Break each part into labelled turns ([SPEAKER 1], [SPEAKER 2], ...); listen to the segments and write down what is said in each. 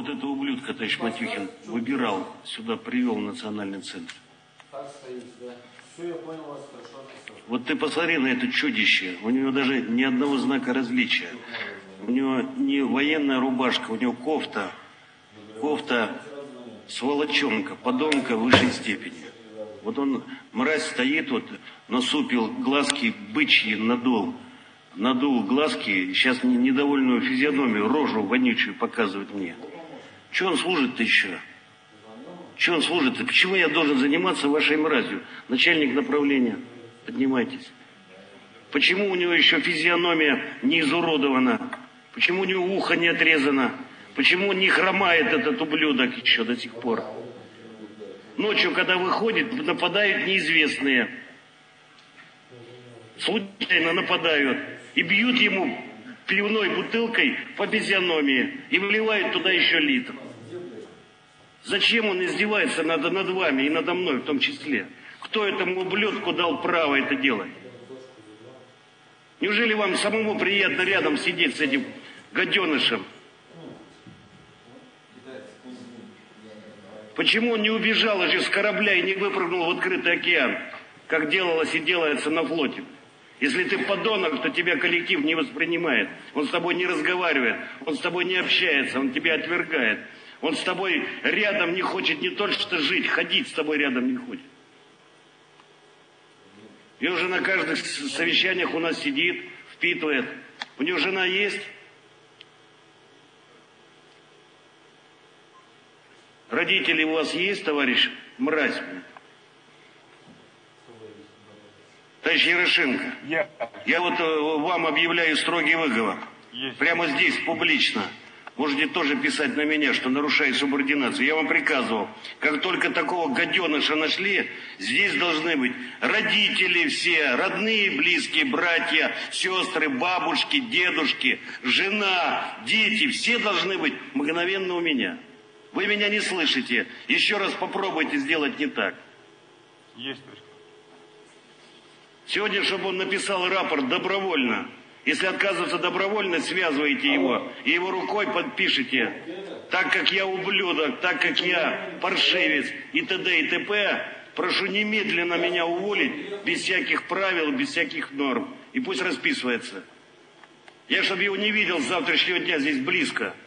[SPEAKER 1] вот этого ублюдка, товарищ Матюхин, выбирал, сюда привел в национальный центр?
[SPEAKER 2] Так стоит, да. Все, я понял вас, хорошо.
[SPEAKER 1] Вот ты посмотри на это чудище. У него даже ни одного знака различия. У него не военная рубашка, у него кофта. Кофта сволочонка, подонка высшей степени. Вот он, мразь, стоит вот, насупил глазки бычьи, надул глазки, сейчас недовольную физиономию, рожу вонючую показывает мне. Че он служит-то еще? Че он служит-то? Почему я должен заниматься вашей мразью? Начальник направления, поднимайтесь. Почему у него еще физиономия не изуродована? Почему у него ухо не отрезано? Почему не хромает этот ублюдок еще до сих пор? Ночью, когда выходит, нападают неизвестные. Случайно нападают. И бьют ему пивной бутылкой по физиономии. И вливают туда еще литр. Зачем он издевается над вами и надо мной в том числе? Кто этому ублюдку дал право это делать? Неужели вам самому приятно рядом сидеть с этим гаденышем? Почему он не убежал уже с корабля и не выпрыгнул в открытый океан, как делалось и делается на флоте? Если ты подонок, то тебя коллектив не воспринимает. Он с тобой не разговаривает, он с тобой не общается, он тебя отвергает. Он с тобой рядом не хочет не только что жить, ходить с тобой рядом не хочет. И уже на каждых совещаниях у нас сидит, впитывает. У него жена есть? Родители у вас есть, товарищ мразь? Товарищ Ярошенко, я вот вам объявляю строгий выговор. Прямо здесь, публично. Можете тоже писать на меня, что нарушаю субординацию. Я вам приказывал, как только такого гаденыша нашли, здесь должны быть родители все, родные, близкие, братья, сестры, бабушки, дедушки, жена, дети. Все должны быть мгновенно у меня. Вы меня не слышите. Еще раз попробуйте сделать не так.
[SPEAKER 3] Есть.
[SPEAKER 1] Сегодня, чтобы он написал рапорт добровольно. Если отказывается добровольно, связываете его. И его рукой подпишите. Так как я ублюдок, так как я паршивец и т.д. и т.п., прошу немедленно меня уволить без всяких правил, без всяких норм. И пусть расписывается. Я, чтобы его не видел с завтрашнего дня здесь близко.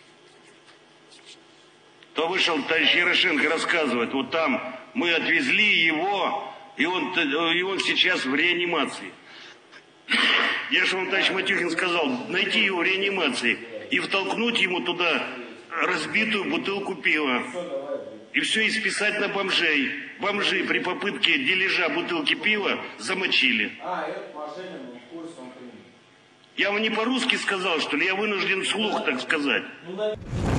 [SPEAKER 1] То вышел товарищ Ярошенко, рассказывает, вот там мы отвезли его, и он сейчас в реанимации. Я же вам, товарищ Матюхин, сказал, найти его в реанимации и втолкнуть ему туда разбитую бутылку пива. И все исписать на бомжей. Бомжи при попытке дележа бутылки пива замочили. Я вам не по-русски сказал, что ли? Я вынужден вслух так сказать.